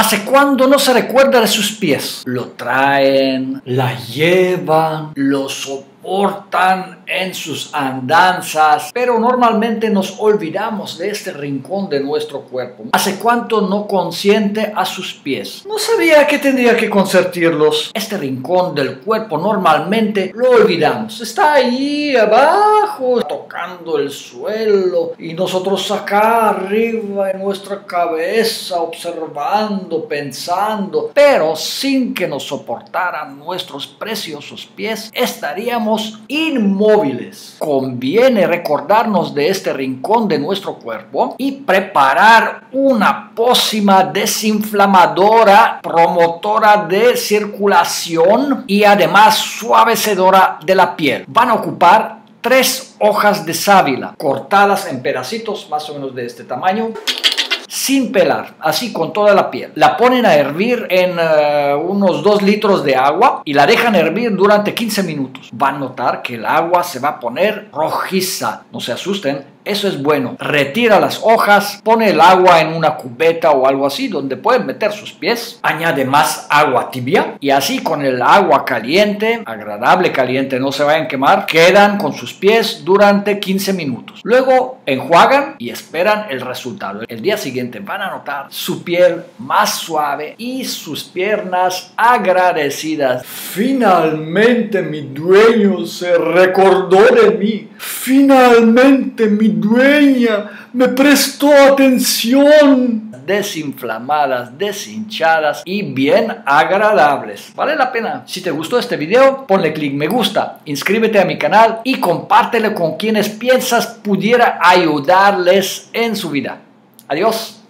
¿Hace cuándo no se recuerda de sus pies? Lo traen, la llevan, lo soportan en sus andanzas, pero normalmente nos olvidamos de este rincón de nuestro cuerpo. ¿Hace cuánto no consiente a sus pies? No sabía que tendría que consentirlos. Este rincón del cuerpo normalmente lo olvidamos. Está ahí abajo, tocando el suelo, y nosotros acá arriba en nuestra cabeza, observando, pensando, pero sin que nos soportaran nuestros preciosos pies, estaríamos inmóviles. Conviene recordarnos de este rincón de nuestro cuerpo y preparar una pócima desinflamadora, promotora de circulación y además suavecedora de la piel. Van a ocupar 3 hojas de sábila cortadas en pedacitos más o menos de este tamaño, sin pelar, así con toda la piel. La ponen a hervir en unos 2 litros de agua y la dejan hervir durante 15 minutos. Van a notar que el agua se va a poner rojiza. No se asusten. Eso es bueno. Retira las hojas, pone el agua en una cubeta o algo así donde pueden meter sus pies. Añade más agua tibia y así con el agua caliente, agradable caliente, no se vayan a quemar, quedan con sus pies durante 15 minutos. Luego enjuagan y esperan el resultado. El día siguiente van a notar su piel más suave y sus piernas agradecidas. Finalmente mi dueño se recordó de mí. Finalmente mi dueña me prestó atención. Desinflamadas, deshinchadas y bien agradables. Vale la pena. Si te gustó este video, ponle clic me gusta, inscríbete a mi canal y compártelo con quienes piensas pudiera ayudarles en su vida. Adiós.